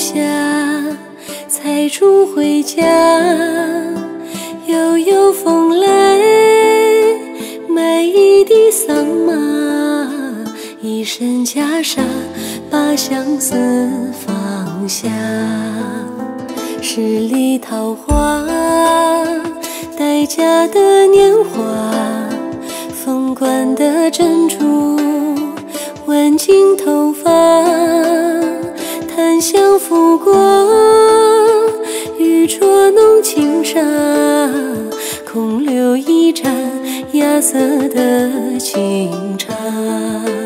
下，采竹回家。悠悠风来，买一地桑麻，一身袈裟，把相思放下。十里桃花，待嫁的年华，凤冠的珍珠，挽进头发，檀香拂过，玉镯弄轻纱，空留一盏芽色的清茶。